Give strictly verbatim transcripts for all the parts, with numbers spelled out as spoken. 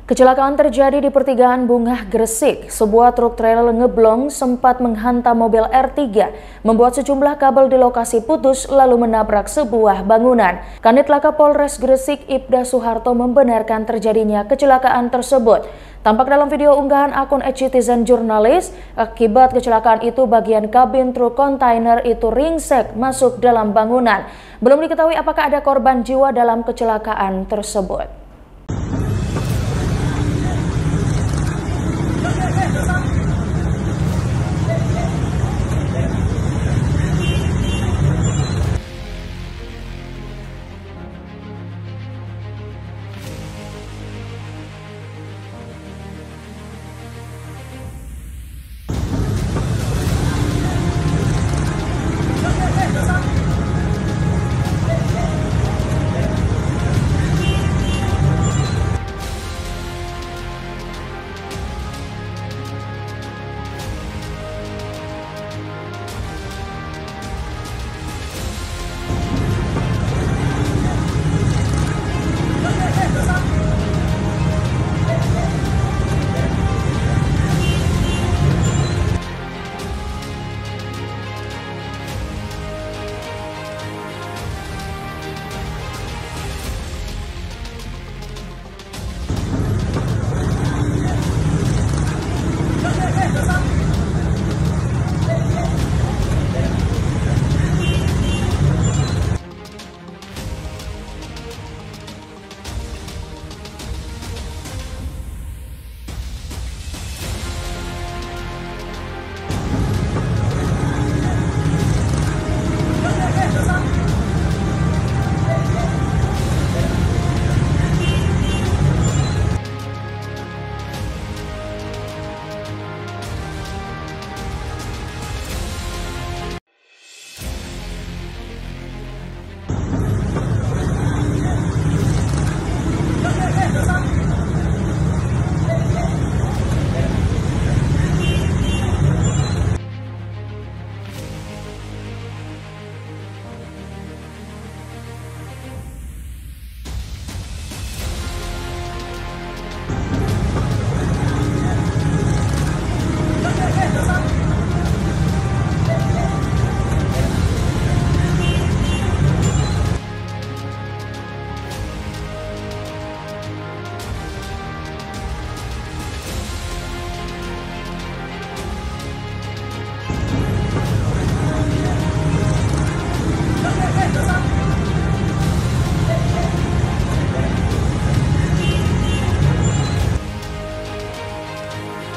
Kecelakaan terjadi di pertigaan Bungah, Gresik. Sebuah truk trailer ngeblong sempat menghantam mobil R tiga, membuat sejumlah kabel di lokasi putus lalu menabrak sebuah bangunan. Kanit Laka Polres Gresik Ibda Suharto membenarkan terjadinya kecelakaan tersebut. Tampak dalam video unggahan akun e-Citizen Jurnalis, akibat kecelakaan itu bagian kabin truk kontainer itu ringsek masuk dalam bangunan. Belum diketahui apakah ada korban jiwa dalam kecelakaan tersebut.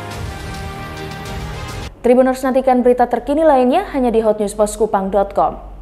Tribuners, nantikan berita terkini lainnya hanya di hotnewspos kupang dot com.